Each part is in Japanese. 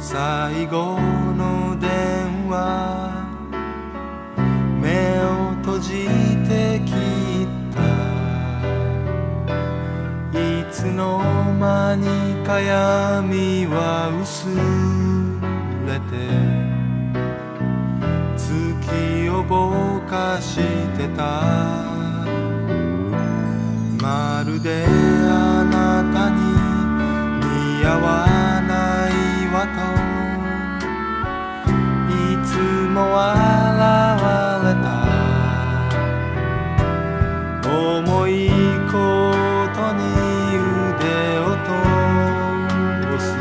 最後の電話目を閉じて切ったいつの間にか闇は薄れて月をぼかしてたまるであなたに似合わないわといつも笑われた重いことに腕を通す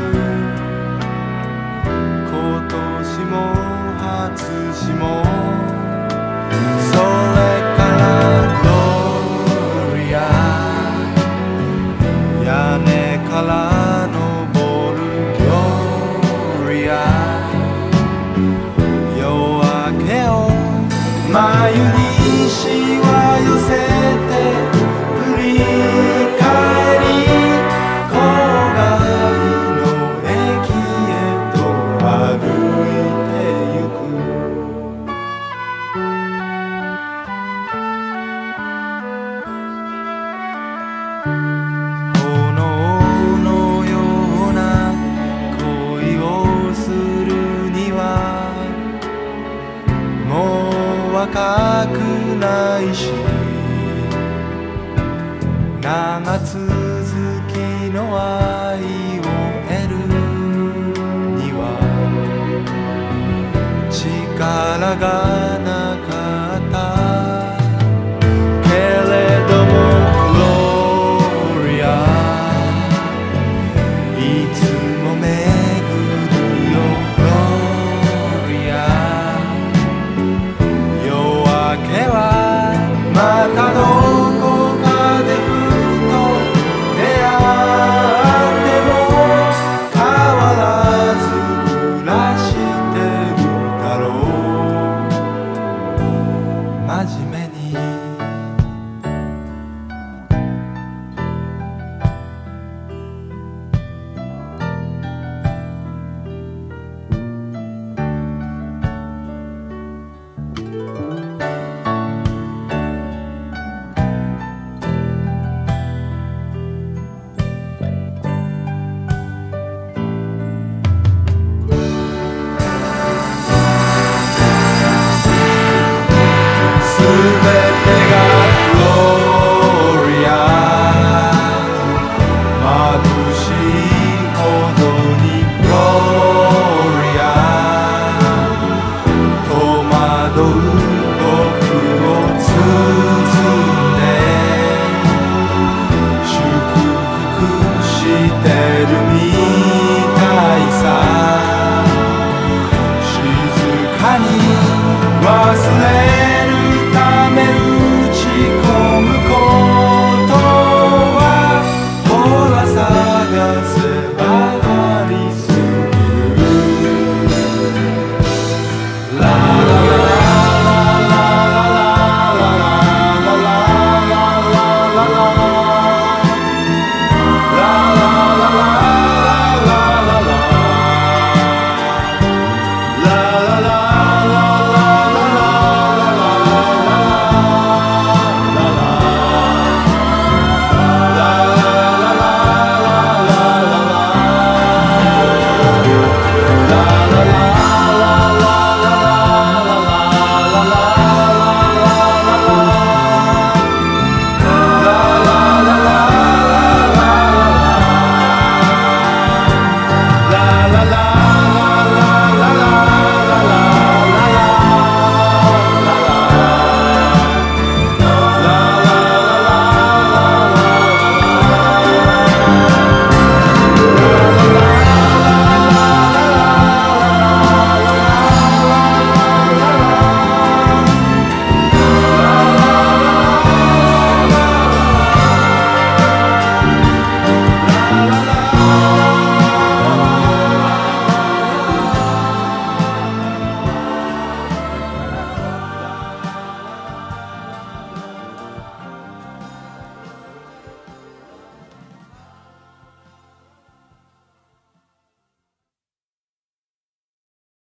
今年も初しもそれからグロリア屋根から昇るグロリア夜明けを眉にしわ寄せて振り返り郊外の駅へと歩いてゆく炎のような恋をするにはもう若くないし長続きの愛を得るには力がなか